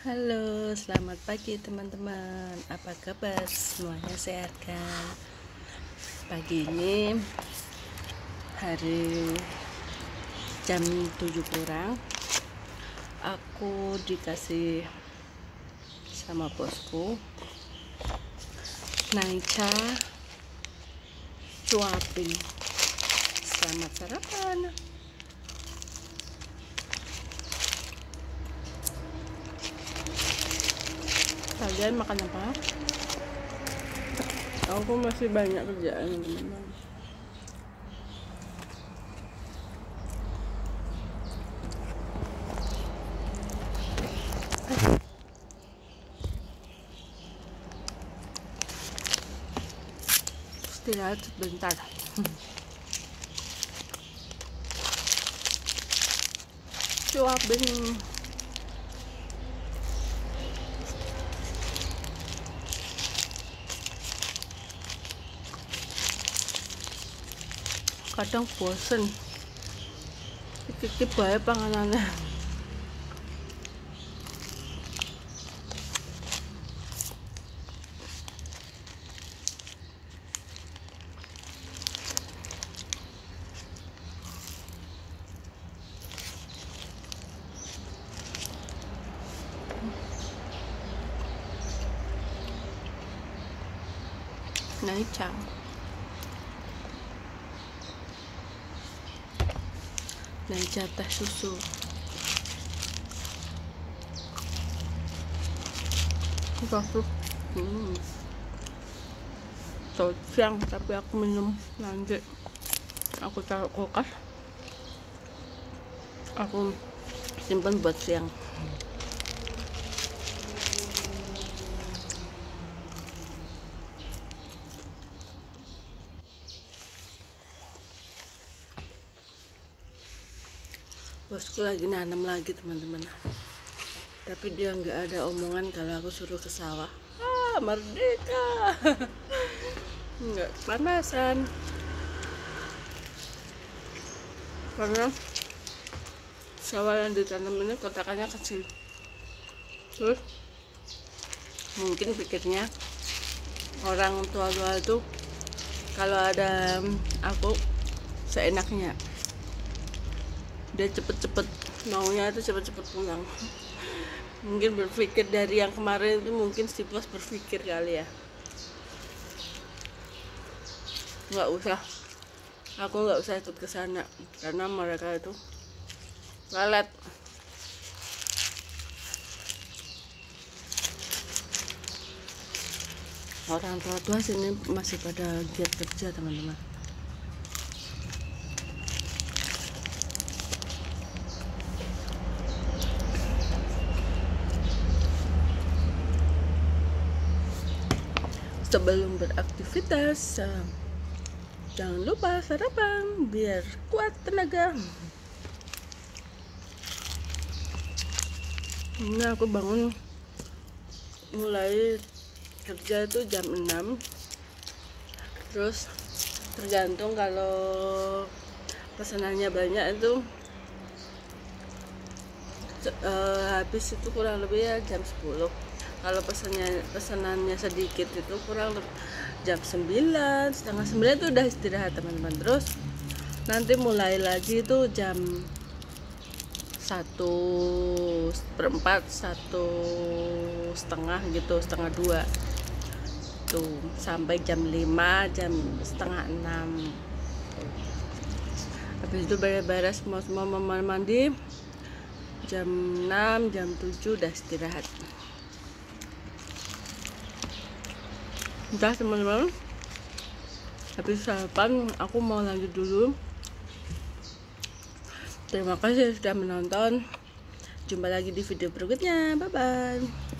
Halo, selamat pagi teman-teman. Apa kabar? Semuanya sehat kan? Pagi ini hari jam 7 kurang, aku dikasih sama bosku Naicha cuapin. Selamat sarapan. Kalian makan apa? Aku masih banyak kerjaan teman-teman. Istirahat sebentar. Cuapin. Kadang bosen iki bae panganane. Naicha teh susu. Tuh. Siang tapi aku minum nanti. Aku taruh kulkas. Aku simpan buat siang. Bosku lagi nanam lagi teman-teman, tapi dia nggak ada omongan kalau aku suruh ke sawah. Merdeka. Nggak panasan karena sawah yang ditanam ini kotakannya kecil. Terus mungkin pikirnya orang tua-tua itu kalau ada aku seenaknya, dia cepet-cepet maunya itu cepet-cepet pulang. Mungkin berpikir dari yang kemarin itu, mungkin si bos berpikir kali ya, aku nggak usah ikut ke sana karena mereka itu lelet. Orang tua-tua sini masih pada giat kerja teman-teman. Sebelum beraktivitas, jangan lupa sarapan biar kuat tenaga. Ini aku bangun mulai kerja itu jam 6. Terus tergantung kalau pesanannya banyak itu habis itu kurang lebih ya jam 10. Kalau pesanannya sedikit itu kurang lebih jam 9, setengah 9 itu udah istirahat teman-teman. Terus nanti mulai lagi itu jam 1/4, 1:30 gitu, 1:30 tuh sampai jam 5, jam 5:30. Habis itu beres-beres semua mandi, jam 6, jam 7 udah istirahat. Udah teman-teman, habis sarapan aku mau lanjut dulu. Terima kasih sudah menonton. Jumpa lagi di video berikutnya. Bye bye.